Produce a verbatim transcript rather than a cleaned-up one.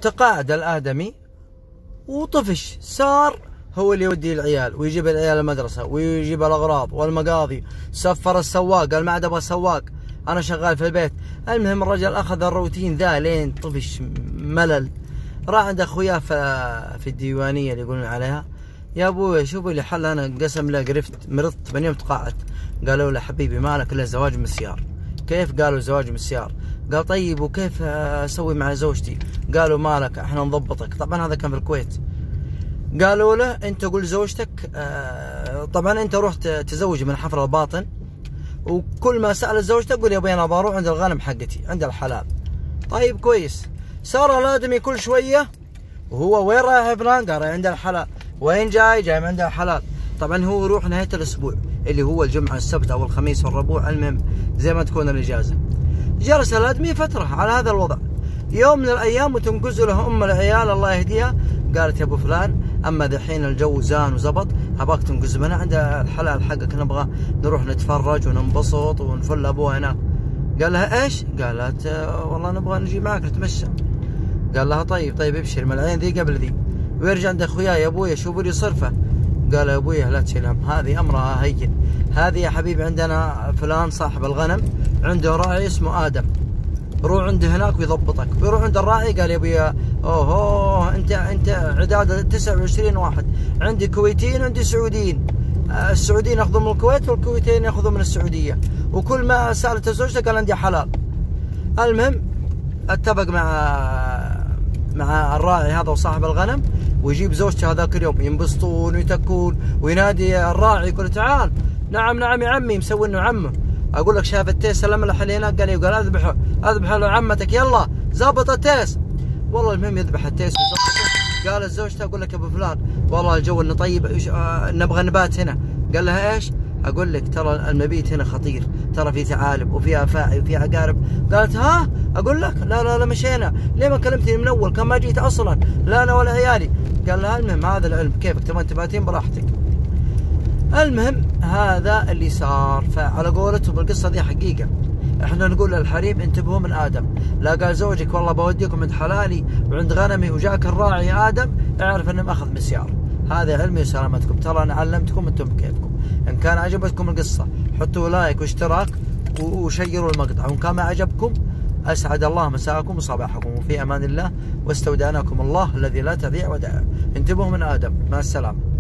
تقاعد الآدمي وطفش، صار هو اللي يودي العيال ويجيب العيال المدرسة ويجيب الأغراض والمقاضي، سفر السواق قال ما عاد أبغى سواق أنا شغال في البيت. المهم الرجل أخذ الروتين ذا لين طفش ملل. راح عند أخوياه في الديوانية اللي يقولون عليها، يا أبوي شوفوا لي حل، أنا قسم لا قرفت مرضت من يوم تقاعدت. قالوا له حبيبي ما لك إلا زواج من السيار. كيف؟ قالوا زواج من السيار. قال طيب وكيف أسوي مع زوجتي؟ قالوا ما لك احنا نضبطك. طبعا هذا كان في الكويت. قالوا له انت قول زوجتك اه طبعا انت روح تزوج من حفر الباطن، وكل ما سأل زوجتك قول يا ابوي انا بروح عند الغنم حقتي عند الحلال. طيب كويس. صار الآدمي كل شوية وهو وين رايح فلان؟ قال عند الحلال. وين جاي؟ جاي من عند الحلال. طبعا هو يروح نهاية الأسبوع اللي هو الجمعة السبت أو الخميس والربوع، المهم زي ما تكون الإجازة. جلس الآدمي فترة على هذا الوضع. يوم من الأيام وتنقز له أم العيال الله يهديها، قالت يا أبو فلان أما دحين الجو زان وزبط، أباك تنقز بنا عند الحلال حقك، نبغى نروح نتفرج وننبسط ونفل أبوه هنا. قال لها إيش؟ قالت والله نبغى نجي معك نتمشى. قال لها طيب طيب ابشر من العين ذي قبل ذي. ويرجع عند أخوياه يا أبويا شوفوا لي صرفة. قال يا أبويا لا تشيل هم، هذه أمرها هين. هذه يا حبيبي عندنا فلان صاحب الغنم عنده راعي اسمه آدم، روح عنده هناك ويضبطك. ويروح عند الراعي قال يا ابويا اوه انت انت عداد تسعة وعشرين واحد، عندي كويتيين وعندي سعوديين، السعوديين ياخذون من الكويت والكويتيين ياخذون من السعوديه، وكل ما سالت زوجته قال عندي حلال. المهم اتفق مع مع الراعي هذا وصاحب الغنم ويجيب زوجته هذاك اليوم، ينبسطون ويتكون وينادي الراعي يقول تعال. نعم نعم يا عمي، مسوي انه عمه. اقول لك شاف التيس الملح اللي هناك؟ قال قال اذبحه اذبحه له عمتك، يلا زابط التيس. والله المهم يذبح التيس ويظبطه. قال الزوجته اقول لك يا ابو فلان والله الجو انه طيب آه نبغى نبات هنا. قال لها ايش؟ اقول لك ترى المبيت هنا خطير، ترى في ثعالب وفي افاعي وفي عقارب. قالت ها اقول لك لا لا لا مشينا، ليه ما كلمتني من اول؟ كان ما جيت اصلا لا انا ولا عيالي. قال لها المهم هذا العلم، كيفك تبغين تباتين براحتك. المهم هذا اللي صار. فعلى قولتهم القصه دي حقيقه. احنا نقول للحريم انتبهوا من ادم، لا قال زوجك والله بوديكم عند حلالي وعند غنمي وجاك الراعي ادم، اعرف انه ماخذ مسيار. هذا علمي وسلامتكم، ترى انا علمتكم انتم بكيفكم. ان كان عجبتكم القصه حطوا لايك واشتراك وشيروا المقطع، وان كان ما عجبكم اسعد الله مساءكم وصباحكم، وفي امان الله، واستودعناكم الله الذي لا تضيع ودائعه. انتبهوا من ادم، مع السلامه.